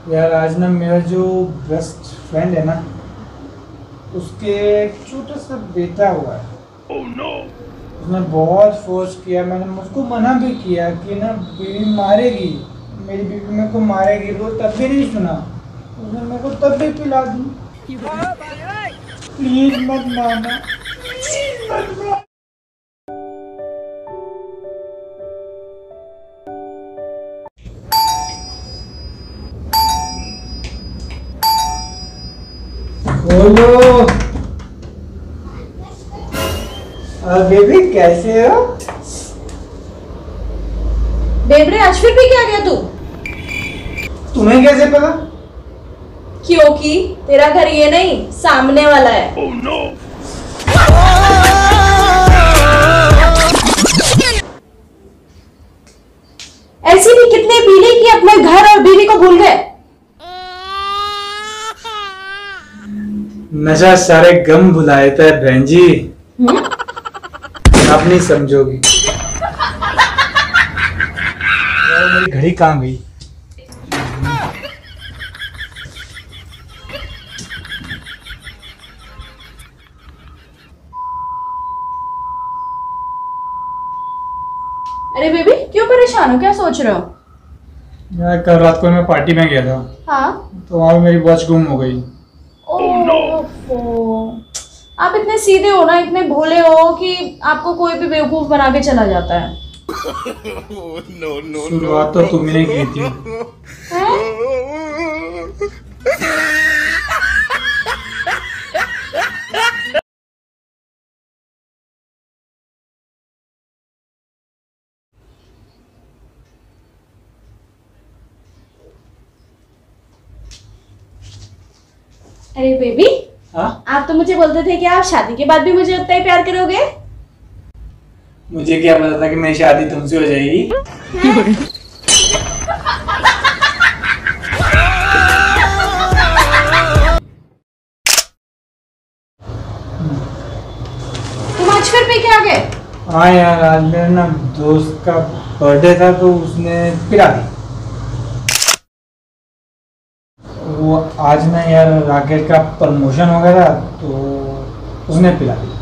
यार आज ना मेरा जो बेस्ट फ्रेंड है ना, उसके एक छोटा सा बेटा हुआ है। oh, no. उसने बहुत फोर्स किया, मैंने मुझको मना भी किया कि ना बीवी मारेगी, मेरी बीवी मेरे को मारेगी, वो तब भी नहीं सुना। उसने मेरे को तब भी पिला दी। प्लीज मत मारना, प्लीज मत मारना। बोलो बेबी, कैसे हो? बेबरे, आज फिर भी क्या गया तू? तुम्हें कैसे पता? क्योंकि तेरा घर ये नहीं, सामने वाला है। oh, no. ऐसी भी कितने पी ली कि अपने घर और बीवी को भूल गए। नशा सारे गम भुलाए थे बहन जी। आप नहीं समझोगी। यार मेरी घड़ी कहाँ गई? अरे बेबी, क्यों परेशान हो? क्या सोच रहे हो? यार कल रात को मैं पार्टी में गया था। हाँ? तो वहाँ पे मेरी वॉच गुम हो गई। आप इतने सीधे हो ना, इतने भोले हो कि आपको कोई भी बेवकूफ बना के चला जाता है। शुरुआत तो तुमने की थी। अरे बेबी, हाँ? आप तो मुझे बोलते थे कि आप शादी के बाद भी मुझे उतना ही प्यार करोगे। मुझे क्या पता था कि मेरी शादी तुमसे हो जाएगी। तुम आज फिर पे क्या गए? हाँ यार, आज मेरे ना दोस्त का बर्थडे था तो उसने पिला दी। वो आज ना यार राकेश का प्रमोशन हो गया था तो उसने पिला दी।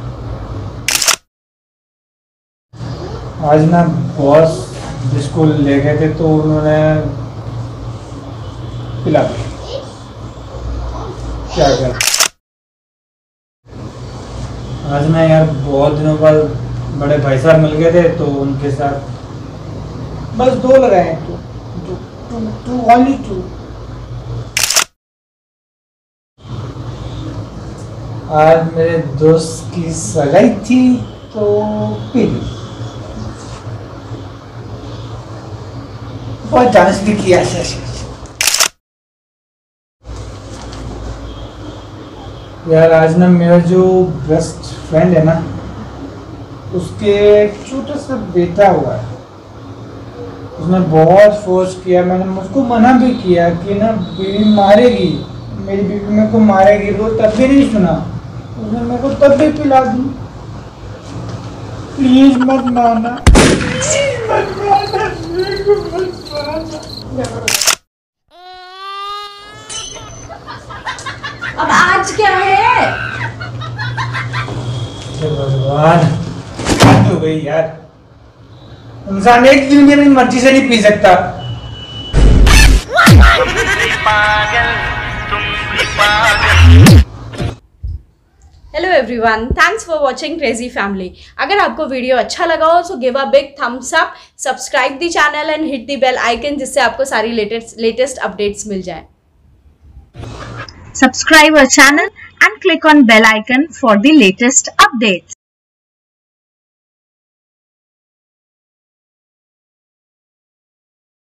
आज ना बॉस जिसको ले गए थे तो उन्होंने पिला दी। क्या कर, आज ना यार बहुत दिनों बाद बड़े भाई साहब मिल गए थे तो उनके साथ बस दो लगाए हैं। Two only two. आज मेरे दोस्त की सगाई थी तो पी ली। बहुत डांस भी किया। यार आज ना मेरा जो बेस्ट फ्रेंड है ना, उसके एक छोटा सा बेटा हुआ है। उसने बहुत फोर्स किया, मैंने मुझको मना भी किया कि ना बीवी मारेगी, मेरी बीवी मेरे को मारेगी, वो तब भी नहीं सुना। उसने मेरे को तब भी पिला दी। प्लीज मत मारना, प्लीज मत मारना, मेरे को मत मारना। अब आज क्या है? भगवान, हद हो गई यार। इंसान एक दिन भी अपनी मर्जी से नहीं पी सकता। Hello everyone, thanks for watching crazy family. अगर आपको वीडियो अच्छा लगा हो so give a big thumbs up, subscribe the channel and hit the bell icon, जिससे आपको सारी लेटेस्ट अपडेट्स मिल जाए। Subscribe our channel and click on bell icon for the latest updates.